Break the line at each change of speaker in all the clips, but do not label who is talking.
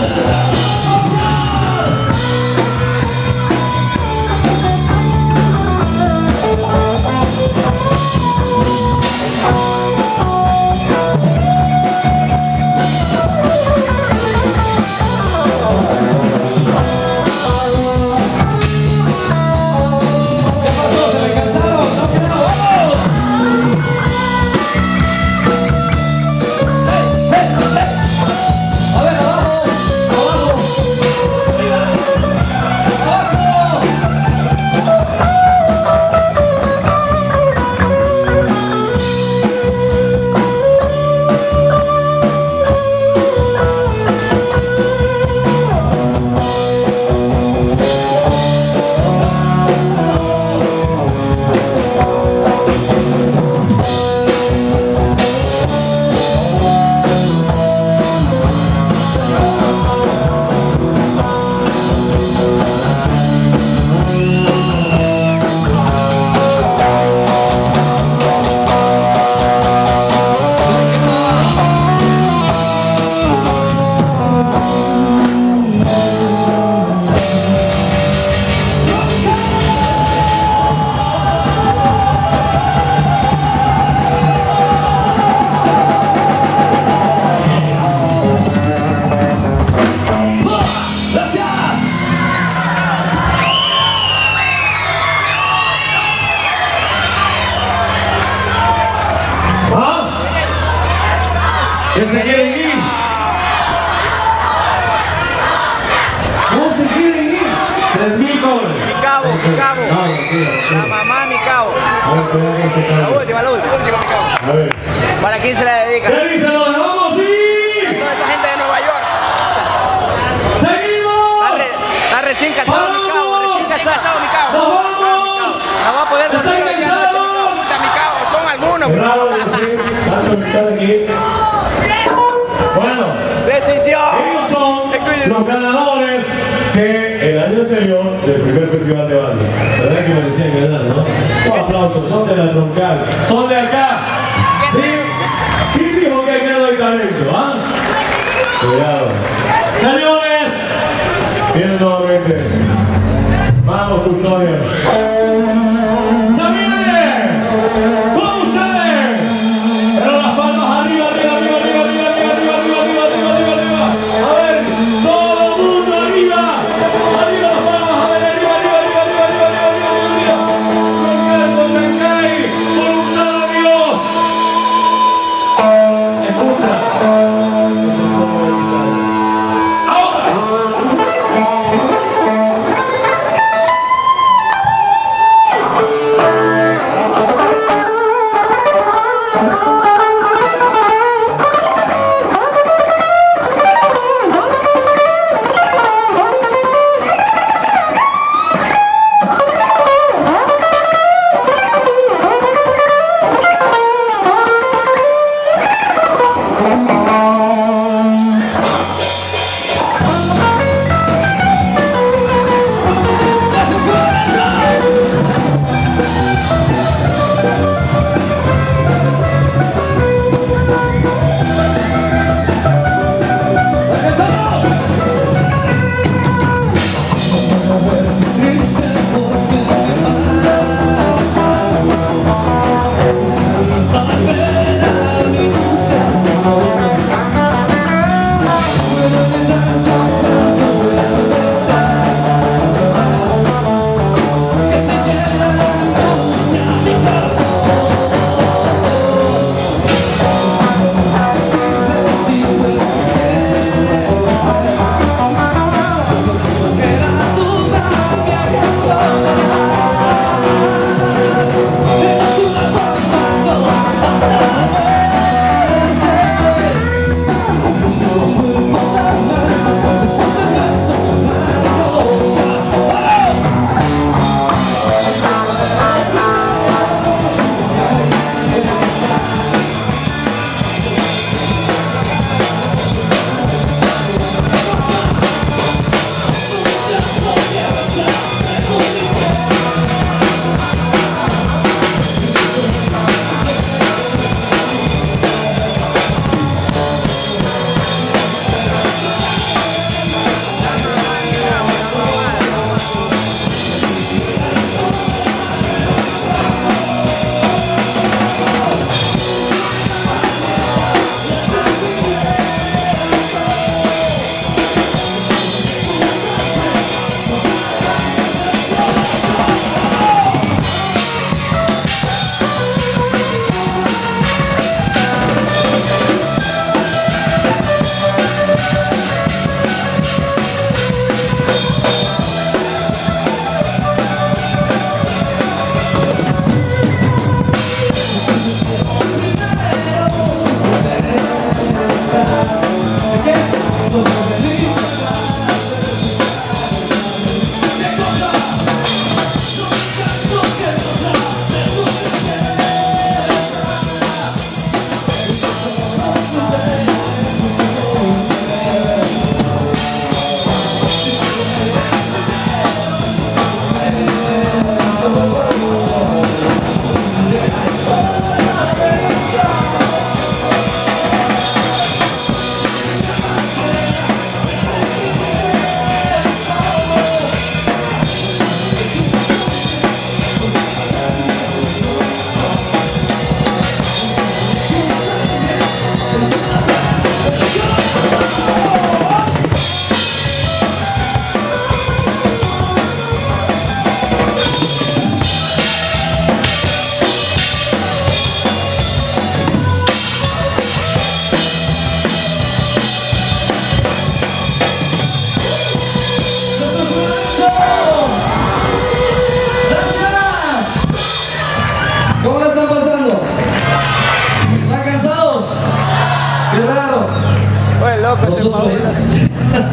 ¿Qué se quieren ir? ¿Cómo se quieren ir? 3.000 cobres.
Mi cabo. La mamá mi cabo. La última, mi cabo.
A ver.
¿Para quién se la dedica?
¿Qué dicen los vamos a ir?
A toda esa gente de Nueva York.
¡Seguimos!
Está recién casado mi cabo. Recién casado mi cabo.
¡Nos vamos!
No va a poder
¿Están
dormir aquí anoche,
cansados?
mi cabo. Son algunos.
Bravo, sí. Tanto que están aquí. Bueno,
Decisión.
ellos son los ganadores que el año anterior del primer festival de bandas. ¿Verdad que merecían ganar, no? Un aplauso, son de la troncal, son de acá. ¿Sí? ¿Quién dijo que aquí no hay talento, ah? Cuidado. Señores, vienen nuevamente. Vamos, custodia. ¡Se viene! ¡Con ustedes! Pero las palmas arriba, arriba, arriba, arriba, arriba, arriba, arriba, arriba, arriba, arriba, arriba, arriba. A ver, todo el mundo arriba. Arriba las palmas, a ver, arriba, arriba, arriba, arriba, arriba, arriba, arriba, arriba. Roberto Chancay, voluntarios. Escucha. Ahora.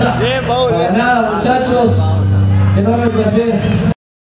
Bien, Paul.
Para nada, muchachos. Enorme placer